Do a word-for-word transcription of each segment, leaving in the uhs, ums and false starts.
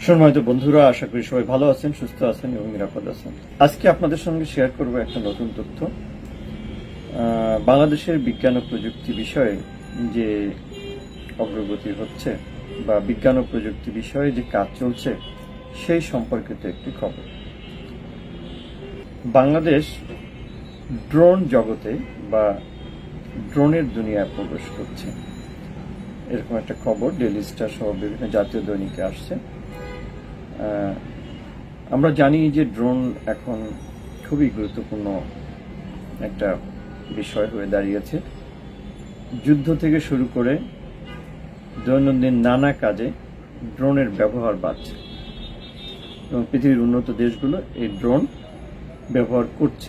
সম্মানিত বন্ধুরা, আশা করি সবাই ভালো আছেন, সুস্থ আছেন এবং নিরাপদ আছেন। আজকে আপনাদের সঙ্গে শেয়ার করব একটা নতুন তথ্য। বাংলাদেশের বিজ্ঞান ও প্রযুক্তি বিষয়ে যে অগ্রগতি হচ্ছে বা বিজ্ঞান ও প্রযুক্তি বিষয়ে যে কাজ চলছে সেই সম্পর্কিত একটি খবর। বাংলাদেশ ড্রোন জগতে বা ড্রোনের দুনিয়ায় প্রবেশ করছে, এরকম একটা খবর ডেইলি স্টার সহ বিভিন্ন জাতীয় দৈনিকে আসছে। আমরা জানি যে ড্রোন এখন খুবই গুরুত্বপূর্ণ একটা বিষয় হয়ে দাঁড়িয়েছে। যুদ্ধ থেকে শুরু করে দৈনন্দিন নানা কাজে ড্রোনের ব্যবহার বাড়ছে এবং পৃথিবীর উন্নত দেশগুলো এই ড্রোন ব্যবহার করছে।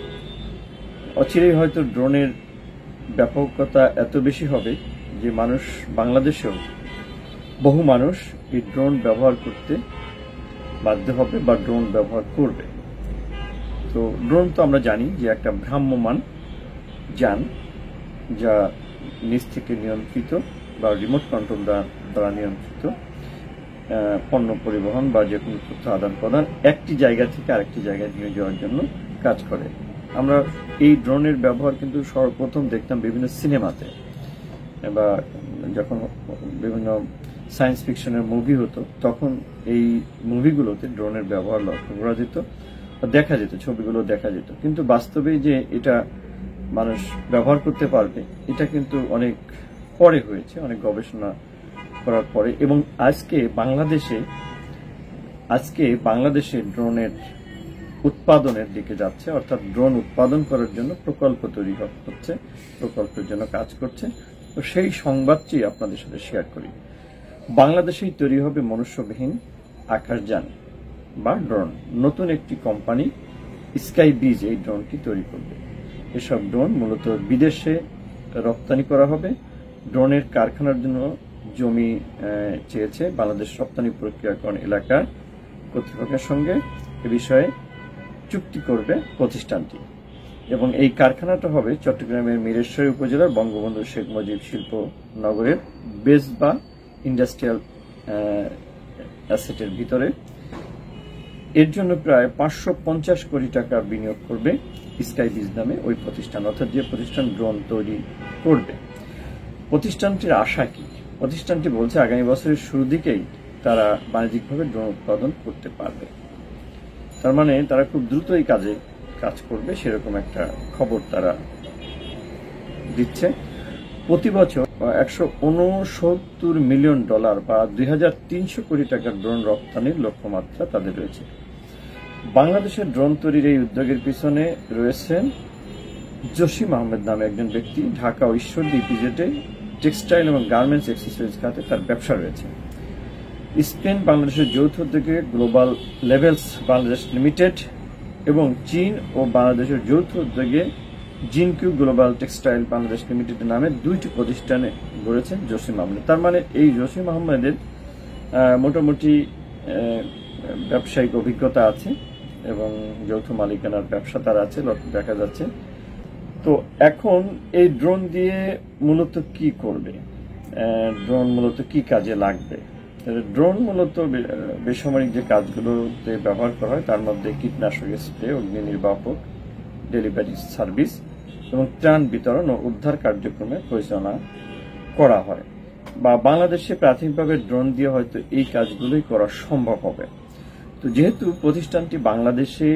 অচিরেই হয়তো ড্রোনের ব্যাপকতা এত বেশি হবে যে মানুষ বাংলাদেশেও বহু মানুষ এই ড্রোন ব্যবহার করতে বাধ্য হবে বা ড্রোন ব্যবহার করবে। তো ড্রোন তো আমরা জানি যে একটা ভ্রাম্যমান যান, যা নিচ থেকে নিয়ন্ত্রিত বা রিমোট কন্ট্রোল দ্বারা নিয়ন্ত্রিত পণ্য পরিবহন বা যে কোনো তথ্য আদান প্রদান একটি জায়গা থেকে আরেকটি জায়গায় নিয়ে যাওয়ার জন্য কাজ করে। আমরা এই ড্রোনের ব্যবহার কিন্তু সর্বপ্রথম দেখতাম বিভিন্ন সিনেমাতে বা যখন বিভিন্ন সায়েন্স ফিকশনের মুভি হতো, তখন এই মুভিগুলোতে ড্রোনের ব্যবহার লক্ষ্য করা যেত, দেখা যেত, ছবিগুলো দেখা যেত। কিন্তু বাস্তবে যে এটা মানুষ ব্যবহার করতে পারবে এটা কিন্তু অনেক পরে হয়েছে, অনেক গবেষণা করার পরে। এবং আজকে বাংলাদেশে আজকে বাংলাদেশে ড্রোনের উৎপাদনের দিকে যাচ্ছে, অর্থাৎ ড্রোন উৎপাদন করার জন্য প্রকল্প তৈরি হচ্ছে, প্রকল্পের জন্য কাজ করছে। তো সেই সংবাদটি আপনাদের সাথে শেয়ার করি। বাংলাদেশেই তৈরি হবে মনুষ্যবিহীন আকাশযান বা ড্রোন। নতুন একটি কোম্পানি স্কাইবিজ এই ড্রোনটি তৈরি করবে। এসব ড্রোন মূলত বিদেশে রপ্তানি করা হবে। ড্রোনের কারখানার জন্য জমি চেয়েছে বাংলাদেশ রপ্তানি প্রক্রিয়াকরণ এলাকার কর্তৃপক্ষের সঙ্গে এ বিষয়ে চুক্তি করবে প্রতিষ্ঠানটি। এবং এই কারখানাটা হবে চট্টগ্রামের মিরেশ্বরী উপজেলার বঙ্গবন্ধু শেখ মুজিব শিল্প নগরের বেস বা ইন্ডাস্ট্রিয়াল অ্যাসেটের ভিতরে। এর জন্য প্রায় পাঁচশো পঞ্চাশ কোটি টাকা বিনিয়োগ করবে স্কাইবিজ নামে ওই প্রতিষ্ঠান, অর্থাৎ যে প্রতিষ্ঠান ড্রোন তৈরি করবে। প্রতিষ্ঠানটির আশা কি? প্রতিষ্ঠানটি বলছে আগামী বছরের শুরু দিকেই তারা বাণিজ্যিকভাবে ড্রোন উৎপাদন করতে পারবে। তার মানে তারা খুব দ্রুত এই কাজে কাজ করবে, সেরকম একটা খবর তারা দিচ্ছে। প্রতি বছর একশো উনসত্তর মিলিয়ন ডলার বা দুই হাজার তিনশো কোটি টাকার ড্রোন রপ্তানির লক্ষ্যমাত্রা তাদের রয়েছে। বাংলাদেশের ড্রোন তৈরির এই উদ্যোগের পিছনে রয়েছেন জসিম আহমেদ নামে একজন ব্যক্তি। ঢাকা ও ঈশ্বরদী ইপিজেডে টেক্সটাইল এবং গার্মেন্টস এক্সেসরিজ খাতে তার ব্যবসা রয়েছে। স্পেন বাংলাদেশের যৌথ উদ্যোগে গ্লোবাল লেভেলস বাংলাদেশ লিমিটেড এবং চীন ও বাংলাদেশের যৌথ উদ্যোগে Jinqiu global textile Bangladesh limited নামে দুইটি প্রতিষ্ঠানে গড়েছেন জসিম আহমেদ। তার মানে এই জসিম আহমেদের মোটামুটি ব্যবসায়িক অভিজ্ঞতা আছে এবং যৌথ মালিকানার ব্যবসা তার আছে, দেখা যাচ্ছে। তো এখন এই ড্রোন দিয়ে মূলত কি করবে, ড্রোন মূলত কি কাজে লাগবে? ড্রোন মূলত বেসামরিক যে কাজগুলোতে ব্যবহার করা হয় তার মধ্যে কীটনাশক স্প্রে, অগ্নি নির্বাপক, ডেলিভারি সার্ভিস এবং ত্রাণ বিতরণ ও উদ্ধার কার্যক্রমে পরিচালনা করা হয়। বা বাংলাদেশে প্রাথমিকভাবে ড্রোন দিয়ে হয়তো এই কাজগুলোই করা সম্ভব হবে। তো যেহেতু প্রতিষ্ঠানটি বাংলাদেশে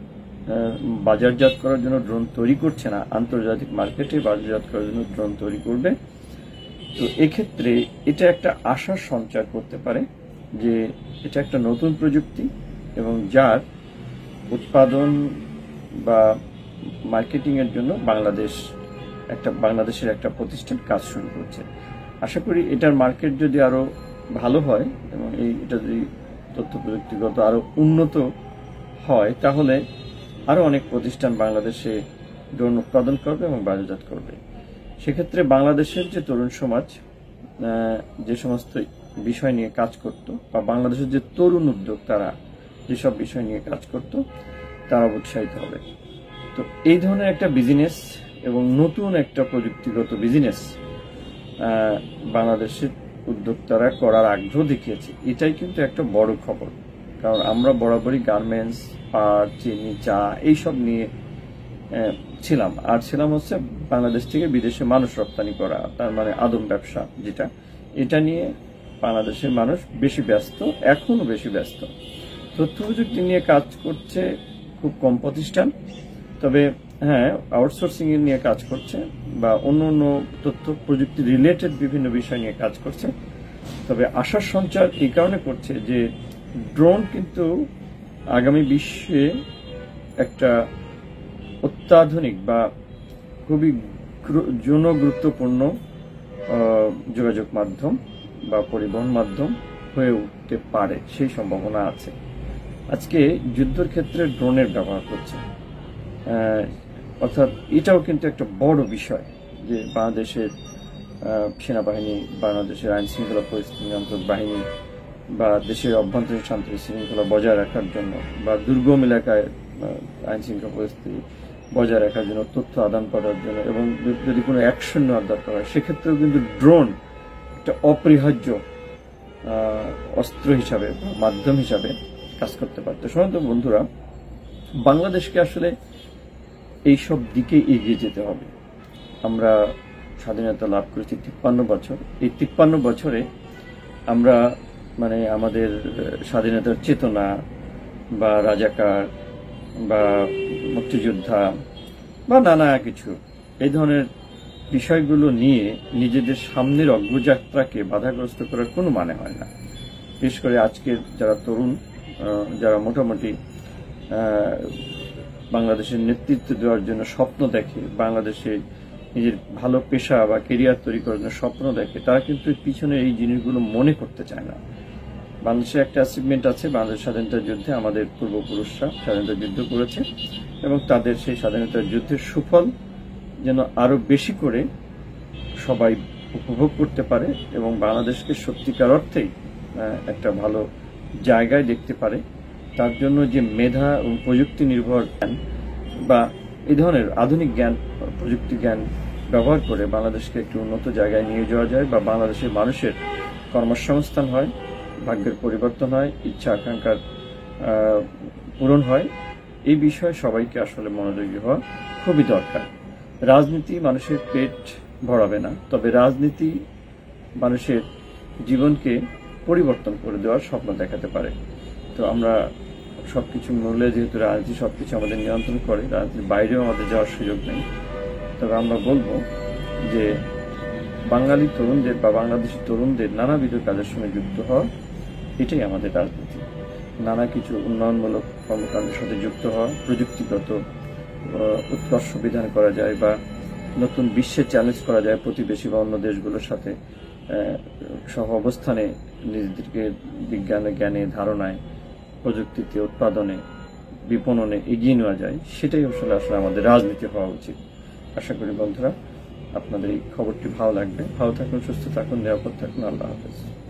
বাজারজাত করার জন্য ড্রোন তৈরি করছে না, আন্তর্জাতিক মার্কেটে বাজারজাত করার জন্য ড্রোন তৈরি করবে, তো এক্ষেত্রে এটা একটা আশার সঞ্চার করতে পারে যে এটা একটা নতুন প্রযুক্তি এবং যার উৎপাদন বা মার্কেটিং এর জন্য বাংলাদেশ একটা বাংলাদেশের একটা প্রতিষ্ঠান কাজ শুরু করছে। আশা করি এটার মার্কেট যদি আরো ভালো হয় এবং এই এটা যদি তথ্য প্রযুক্তিগত আরো উন্নত হয় তাহলে আরো অনেক প্রতিষ্ঠান বাংলাদেশে ড্রোন উৎপাদন করবে এবং বাজারজাত করবে। সেক্ষেত্রে বাংলাদেশের যে তরুণ সমাজ যে সমস্ত বিষয় নিয়ে কাজ করত বা বাংলাদেশের যে তরুণ উদ্যোগ তারা যেসব বিষয় নিয়ে কাজ করত তারা উৎসাহিত হবে। তো এই ধরনের একটা বিজনেস এবং নতুন একটা প্রযুক্তিগত বিজনেস বাংলাদেশের উদ্যোক্তারা করার আগ্রহ দেখিয়েছে, এটাই কিন্তু একটা বড় খবর। কারণ আমরা বরাবরই গার্মেন্টস, পাট, চিনি, চা এইসব নিয়ে ছিলাম, আর ছিলাম হচ্ছে বাংলাদেশ থেকে বিদেশে মানুষ রপ্তানি করা, তার মানে আদম ব্যবসা যেটা, এটা নিয়ে বাংলাদেশের মানুষ বেশি ব্যস্ত, এখনো বেশি ব্যস্ত। তথ্য প্রযুক্তি নিয়ে কাজ করছে খুব কম প্রতিষ্ঠান, তবে হ্যাঁ আউটসোর্সিং এর নিয়ে কাজ করছে বা অন্য অন্য তথ্য প্রযুক্তি রিলেটেড বিভিন্ন বিষয় নিয়ে কাজ করছে। তবে আশার সঞ্চার এই কারণে করছে যে ড্রোন কিন্তু আগামী বিশ্বে একটা অত্যাধুনিক বা খুবই জনগুরুত্বপূর্ণ যোগাযোগ মাধ্যম বা পরিবহন মাধ্যম হয়ে উঠতে পারে, সেই সম্ভাবনা আছে। আজকে যুদ্ধের ক্ষেত্রে ড্রোনের ব্যবহার করছে, অর্থাৎ এটাও কিন্তু একটা বড় বিষয় যে বাংলাদেশের সেনাবাহিনী, বাংলাদেশের আইন শৃঙ্খলা পরিস্থিতি নিয়ন্ত্রক বাহিনী বা দেশের অভ্যন্তরীণ শান্তি শৃঙ্খলা বজায় রাখার জন্য বা দুর্গম এলাকায় আইন শৃঙ্খলা পরিস্থিতি বজায় রাখার জন্য, তথ্য আদান করার জন্য, এবং যদি কোনো অ্যাকশন নেওয়ার দরকার হয় সেক্ষেত্রেও কিন্তু ড্রোন একটা অপরিহার্য অস্ত্র হিসাবে বা মাধ্যম হিসাবে কাজ করতে পারত। সাধারণত বন্ধুরা, বাংলাদেশকে আসলে এইসব দিকে এগিয়ে যেতে হবে। আমরা স্বাধীনতা লাভ করেছি তিপ্পান্ন বছর, এই তিপ্পান্ন বছরে আমরা মানে আমাদের স্বাধীনতার চেতনা বা রাজাকার বা মুক্তিযোদ্ধা বা নানা কিছু এই ধরনের বিষয়গুলো নিয়ে নিজেদের সামনের অগ্রযাত্রাকে বাধাগ্রস্ত করার কোনো মানে হয় না। বিশেষ করে আজকের যারা তরুণ, যারা মোটামুটি বাংলাদেশের নেতৃত্ব দেওয়ার জন্য স্বপ্ন দেখে, বাংলাদেশে নিজের ভালো পেশা বা কেরিয়ার তৈরি করার জন্য স্বপ্ন দেখে, তারা কিন্তু পিছনে এই জিনিসগুলো মনে করতে চায় না। বাংলাদেশে একটা অ্যাচিভমেন্ট আছে, বাংলাদেশ স্বাধীনতার যুদ্ধে আমাদের পূর্বপুরুষরা স্বাধীনতা যুদ্ধ করেছে এবং তাদের সেই স্বাধীনতার যুদ্ধের সুফল যেন আরো বেশি করে সবাই উপভোগ করতে পারে এবং বাংলাদেশকে সত্যিকার অর্থেই একটা ভালো জায়গায় দেখতে পারে। তার জন্য যে মেধা এবং প্রযুক্তি নির্ভর জ্ঞান বা এই ধরনের আধুনিক জ্ঞান, প্রযুক্তি জ্ঞান ব্যবহার করে বাংলাদেশকে একটি উন্নত জায়গায় নিয়ে যাওয়া যায় বা বাংলাদেশের মানুষের কর্মসংস্থান হয়, ভাগ্যের পরিবর্তন হয়, ইচ্ছা আকাঙ্ক্ষার পূরণ হয়, এই বিষয়ে সবাইকে আসলে মনোযোগী হওয়া খুবই দরকার। রাজনীতি মানুষের পেট ভরাবে না, তবে রাজনীতি মানুষের জীবনকে পরিবর্তন করে দেওয়ার স্বপ্ন দেখাতে পারে। তো আমরা সবকিছু মূল্যে, যেহেতু রাজনীতি সবকিছু আমাদের নিয়ন্ত্রণ করে, রাজনীতির বাইরেও আমাদের যাওয়ার সুযোগ নেই। তবে আমরা বলবো যে বাঙালি তরুণদের বা বাংলাদেশি তরুণদের নানাবিধ কাজের সঙ্গে যুক্ত হওয়া, এটাই আমাদের রাজনীতি। নানা কিছু উন্নয়নমূলক কর্মকাণ্ডের সাথে যুক্ত হওয়া, প্রযুক্তিগত উৎকর্ষ বিধান করা যায় বা নতুন বিশ্বে চ্যালেঞ্জ করা যায় প্রতিবেশী বা অন্য দেশগুলোর সাথে সহ অবস্থানে নিজেদেরকে বিজ্ঞানে, জ্ঞানে, ধারণায়, প্রযুক্তিতে, উৎপাদনে, বিপণনে এগিয়ে নেওয়া যায়, সেটাই আসলে আসলে আমাদের রাজনীতি হওয়া উচিত। আশা করি বন্ধুরা আপনাদের এই খবরটি ভালো লাগবে। ভালো থাকুন, সুস্থ থাকুন, নিরাপদ থাকুন। আল্লাহ হাফেজ।